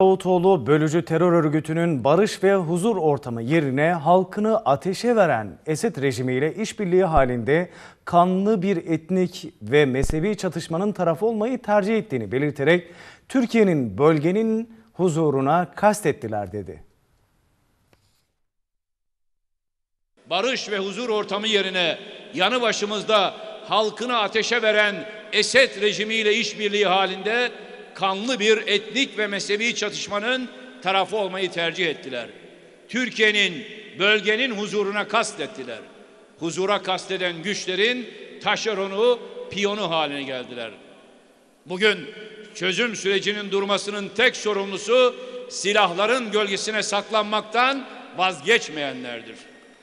Davutoğlu, bölücü terör örgütünün barış ve huzur ortamı yerine halkını ateşe veren Esed rejimiyle işbirliği halinde kanlı bir etnik ve mezhebi çatışmanın tarafı olmayı tercih ettiğini belirterek Türkiye'nin bölgenin huzuruna kastettiler dedi. Barış ve huzur ortamı yerine yanı başımızda halkını ateşe veren Esed rejimiyle işbirliği halinde kanlı bir etnik ve mezhebi çatışmanın tarafı olmayı tercih ettiler. Türkiye'nin, bölgenin huzuruna kastettiler. Huzura kasteden güçlerin taşeronu, piyonu haline geldiler. Bugün çözüm sürecinin durmasının tek sorumlusu silahların gölgesine saklanmaktan vazgeçmeyenlerdir.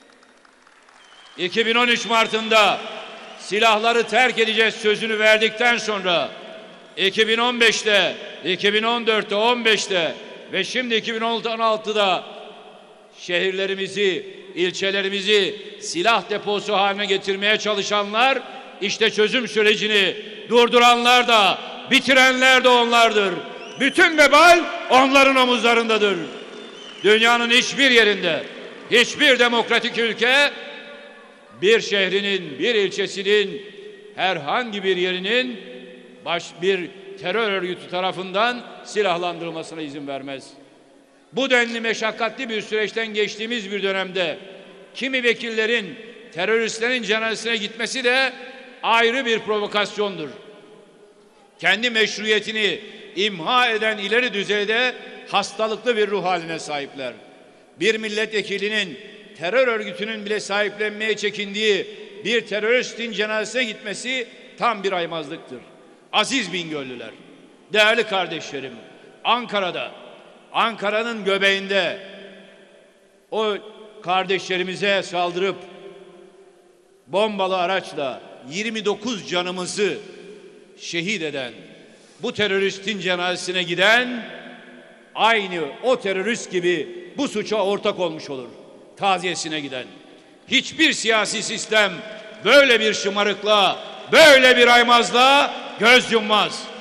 2013 Mart'ında silahları terk edeceğiz sözünü verdikten sonra 2015'te, 2014'te, 15'te ve şimdi 2016'da şehirlerimizi, ilçelerimizi silah deposu haline getirmeye çalışanlar, işte çözüm sürecini durduranlar da, bitirenler de onlardır. Bütün vebal onların omuzlarındadır. Dünyanın hiçbir yerinde, hiçbir demokratik ülke bir şehrinin, bir ilçesinin, herhangi bir yerinin bir terör örgütü tarafından silahlandırılmasına izin vermez. Bu denli meşakkatli bir süreçten geçtiğimiz bir dönemde kimi vekillerin teröristlerin cenazesine gitmesi de ayrı bir provokasyondur. Kendi meşruiyetini imha eden ileri düzeyde hastalıklı bir ruh haline sahipler. Bir milletvekilinin terör örgütünün bile sahiplenmeye çekindiği bir teröristin cenazesine gitmesi tam bir aymazlıktır. Aziz Bingöllüler, değerli kardeşlerim, Ankara'nın göbeğinde o kardeşlerimize saldırıp bombalı araçla 29 canımızı şehit eden, bu teröristin cenazesine giden aynı o terörist gibi bu suça ortak olmuş olur. Taziyesine giden. Hiçbir siyasi sistem böyle bir şımarıklığa, böyle bir aymazlığa göz yummaz.